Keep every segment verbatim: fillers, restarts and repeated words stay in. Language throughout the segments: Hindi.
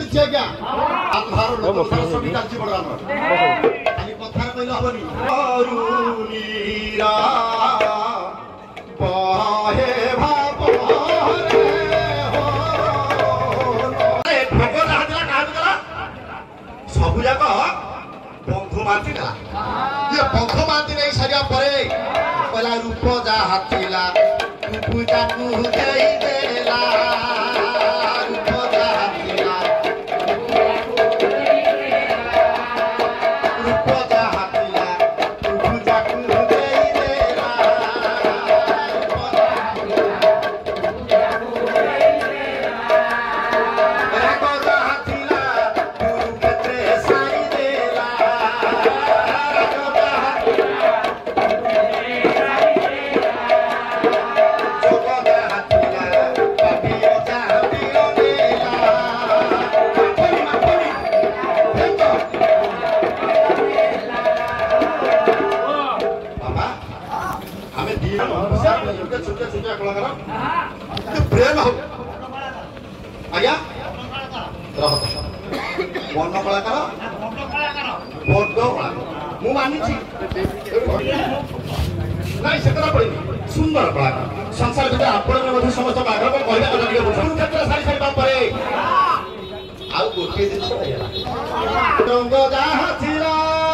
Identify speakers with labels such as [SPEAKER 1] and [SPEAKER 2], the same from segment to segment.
[SPEAKER 1] ଚାଲିଛି ଆଜ୍ଞା ଆଧାର ଲୋକଙ୍କର ସବୁ ଚାଲିଛି ବର୍ତ୍ତମାନ ଖାଲି କଥା କହିଲେ ହବନି ଅରୁଣୀରା ବହେ ଭାବରେ ଭୋଗ ଯାହା ଦେଲା କାହାକୁ ଦେଲା ସବୁ ଯାକ ବନ୍ଧୁ ମାନ୍ତି ଦେଲା ଇଏ ବନ୍ଧୁ ମାନ୍ତି ନେଇ ସାରିବା ପରେ କହିଲା ରୂପ ଯାହା ଥିଲା ପୂଜାକୁ ଦେଇଦେଲା प्रेम हो आज्ञा बन कलाकार बड़ मु मानी नाई से पड़े सुंदर कलाकार संसार भर आप समस्त बाघ कहला क्षेत्र सारी सारा पर आउ गोटे जिन रंग जहाँ थिला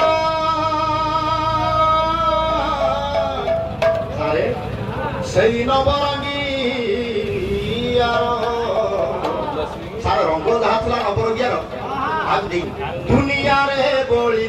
[SPEAKER 1] सही नवरंगी सारा रंग जहाँ था नवरंगियार आज दुनिया रे बोली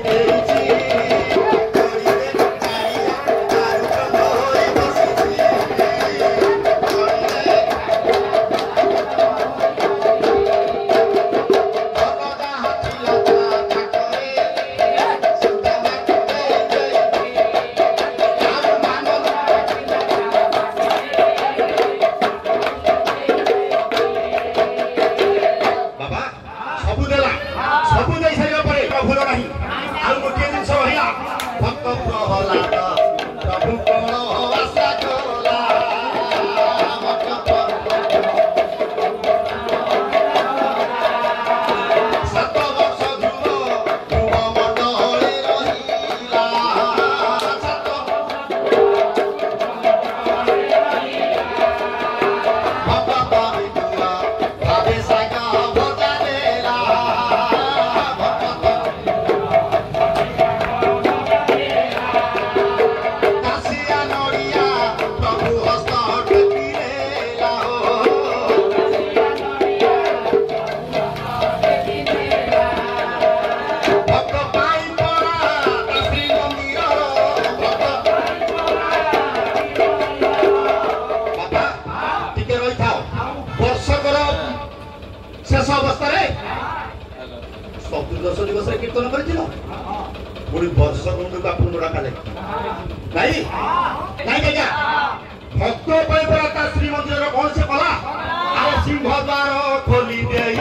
[SPEAKER 1] शेष अवस्था चतुर्दश दिवस कीर्तन कर वर्ष मुंड का मुंड डाले नहीं नहीं भक्त श्री मंदिर कौन से कला अरे सिंह द्वार खोली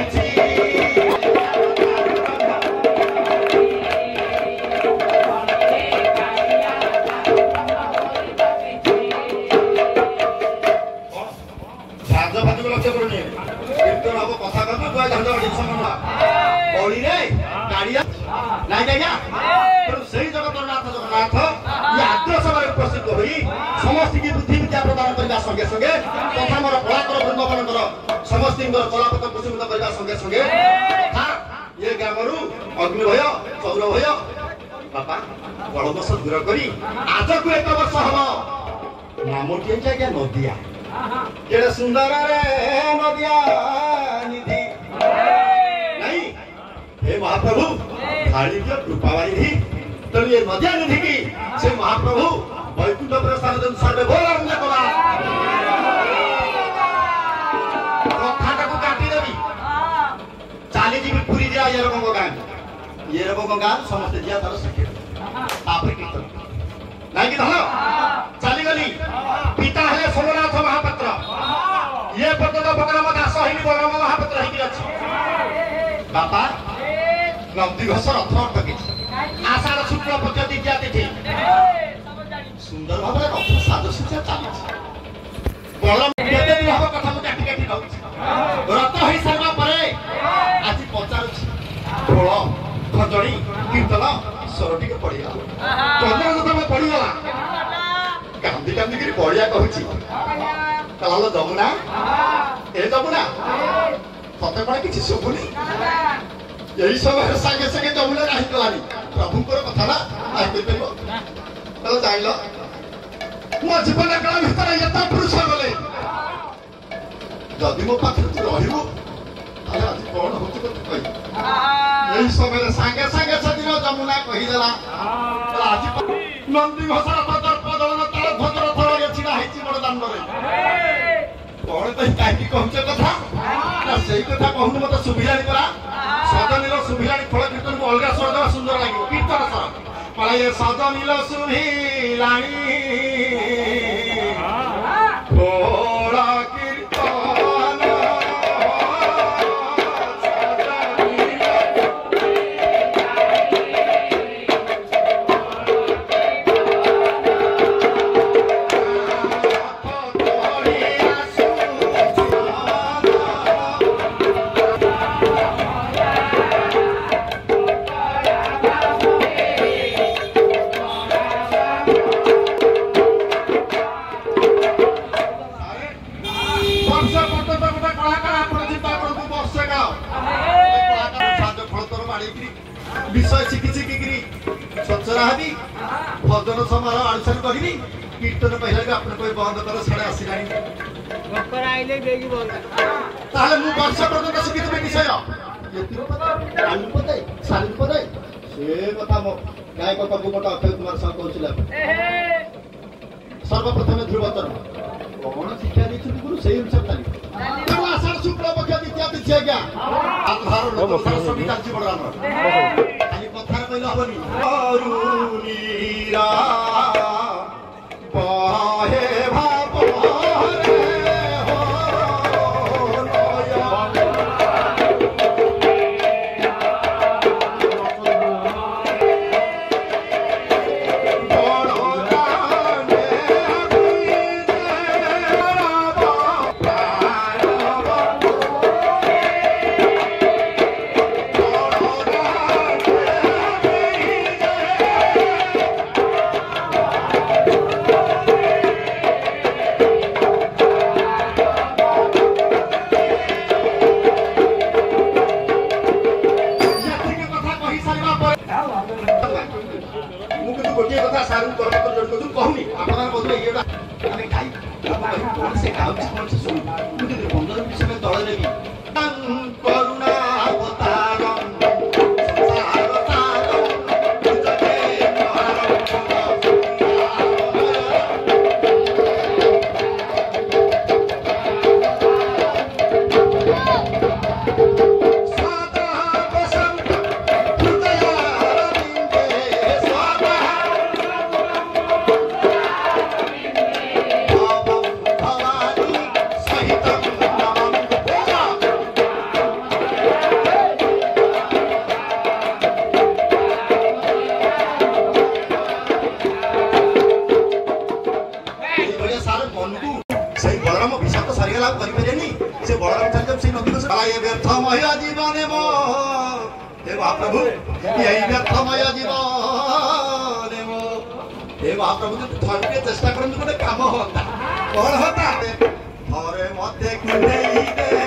[SPEAKER 1] लक्ष्य करूनी कीर्तन हम कथा कथा झंडा बड़ी रे गाड़िया नहीं आज्ञा से जगत नाथ जगन्नाथ ये आद्य सभा उपस्थित हुई समस्त की बुद्धि विद्या प्रदान करने संगे संगे तथा मोर कलाकार वृंद मान समस्त कलापथ पुष्पित करने संगे संगे ये ग्राम अग्नि भय चौर भय बापा बड़दोष दूर करी आज को एक वर्ष हम नामटी आज्ञा नदिया केड़े सुंदर रे नदिया निधि नहीं हे महाप्रभु खाली के कृपावारिधि तो ये नदिया निधि की से महाप्रभु वैकुंठ प्रस्थान जन सर्वे बोल आरंभ कला कथा को काटी देबी चाली जी पूरी दिया ये रकम गान ये रकम गान समस्त दिया तार सके आपरे कीर्तन नहीं कि धनो चली गली पिता है सोमनाथ महापात्र ये पर्यटन भगवान दास हिनी बलराम महापात्र हिनी अछि बापा नंदी घोष रथ अटकी आषाढ़ शुक्ल पक्ष द्वितीया तिथि सुंदर भाव रथ साजसज्जा चली बलराम केते दिन हम कथा को काटी काटी कहू रथ होई सारा परे आज पचार बड़िया कहूँ कहलो जमुना ए जमुना सते कौन किसी शुभुनी यही समय सागे सागे जमुना नहीं गलानी प्रभुंर कथा ना आई कह जान मो जीवन काल भर एत पुरुष गले जदि मो पाखे तू रही आज कौन हो यही समय सागे सागे से जमुना कहीदेला आज नंदी घोषार पदलन तार ध्वजर थल छिड़ा बड़ दाण्ड कौन तो कहीं कहूच कथा से कथा कहून मत सुभिलानी परा सजनील सुभिलानी फल कीर्तन को अलग स्वर देवा सुंदर लगे कीर्तन स्वर पलाए सजनील सुभिलानी थोड़ा विषय शिखी शिखिकी स्वच्छरा हबी भजन समारोह आलोचना करी कीर्तन पहले भी अपने कोई बंद कर साढ़े आसला मु वर्ष पर्यटन शिखी विषय से कथा मो गायक कवि मत अक्षय कुमार साहु कहला सर्वप्रथम ध्रुवचरण कौन शिक्षा देखते गुरु से अनुसार चली आषाढ़ शुक्ल पक्ष द्वितीय तिथि आज्ञा आधार सरस्वती चालची बड़ खाली कथार कहले हबनी अरुणीरा बहे भाव रे गोटे कथा सारू कहूनी कौन से कौन से शुणी पंद्रह मिनट समय तल देवी करुणा प्रभु यही व्यर्थमय जीवन हे महाप्रभु थर के चेष्टा कर काम होता कौन होता थरे मत